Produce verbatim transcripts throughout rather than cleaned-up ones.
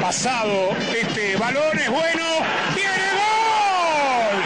pasado este balón, es bueno, ¡tiene gol!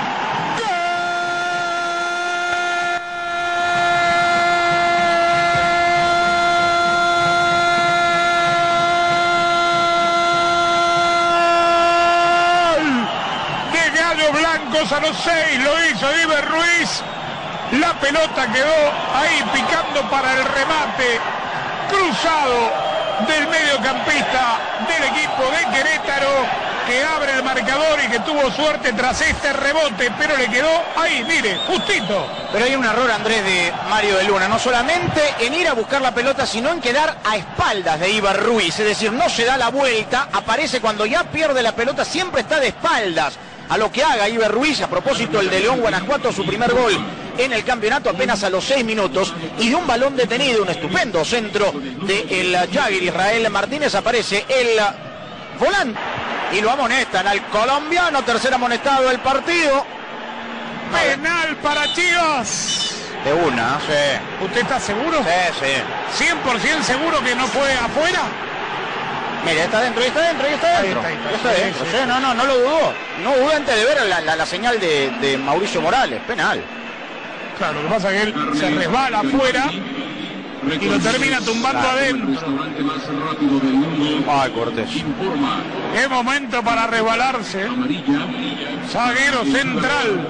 ¡Gol! De Gallos Blancos a los seis, lo hizo Iber Ruiz. La pelota quedó ahí picando para el remate cruzado del mediocampista del equipo de Querétaro, que abre el marcador y que tuvo suerte tras este rebote, pero le quedó ahí, mire, justito. Pero hay un error, Andrés, de Mario de Luna, no solamente en ir a buscar la pelota, sino en quedar a espaldas de Iber Ruiz, es decir, no se da la vuelta, aparece cuando ya pierde la pelota, siempre está de espaldas a lo que haga Iber Ruiz. A propósito, el de León Guanajuato, su primer gol en el campeonato apenas a los seis minutos, y de un balón detenido, un estupendo centro del Jagger Israel Martínez, aparece el volante y lo amonestan al colombiano. Tercer amonestado del partido. Penal para Chivas. De una, sí. ¿Usted está seguro? Sí, sí. ¿cien por ciento seguro que no fue afuera? Mire, está dentro, está dentro, está dentro. Ahí está, ahí está. Está dentro, Sí, sí, sí. no, no, no lo dudó. No dudó antes de ver la, la, la señal de, de Mauricio Morales. Penal. Claro, lo que pasa es que él se resbala afuera y lo termina tumbando Claro. adentro. Ay, Cortés. Qué momento para resbalarse. Zaguero central.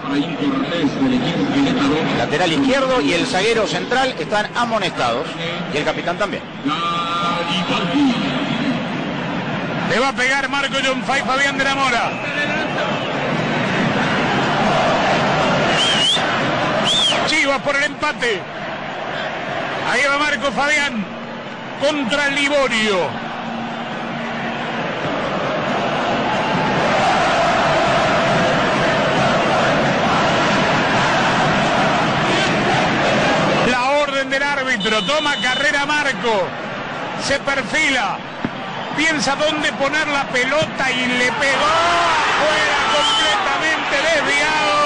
El lateral izquierdo y el zaguero central están amonestados. Y el capitán también. Le va a pegar Marco John Fay, Fabián de la Mora. Chivas por el empate. Ahí va Marco Fabián contra el Liborio. La orden del árbitro. Toma carrera Marco. Se perfila. Piensa dónde poner la pelota y le pegó afuera, completamente desviado.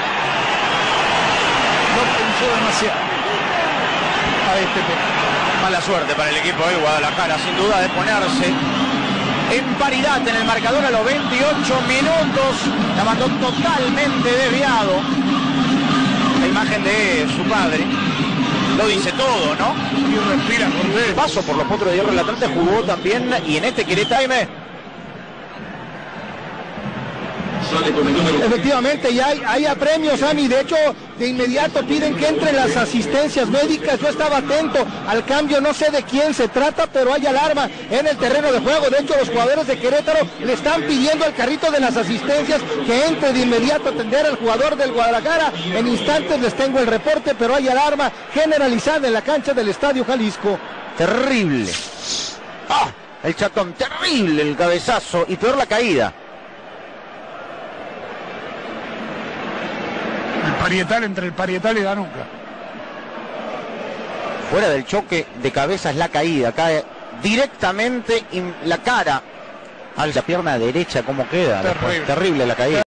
No pensó demasiado. A este tema. Mala suerte para el equipo de Guadalajara, sin duda, de ponerse en paridad en el marcador a los veintiocho minutos. La mandó totalmente desviado. La imagen de su padre lo dice todo, ¿no? Y respira por ver. Paso por los Potros de Hierro, el Atlante jugó también, y en este Querétaro. Efectivamente, ya hay, hay apremios, Ani. De hecho, de inmediato piden que entren las asistencias médicas. Yo estaba atento al cambio, no sé de quién se trata, pero hay alarma en el terreno de juego. De hecho, los jugadores de Querétaro le están pidiendo al carrito de las asistencias que entre de inmediato a atender al jugador del Guadalajara. En instantes les tengo el reporte, pero hay alarma generalizada en la cancha del Estadio Jalisco. Terrible. ¡Ah! El Chatón, terrible el cabezazo, y peor la caída. El parietal, entre el parietal y la nuca. Fuera del choque de cabeza es la caída, cae directamente en la cara a la pierna derecha. ¿Cómo queda? Terrible. Terrible la caída.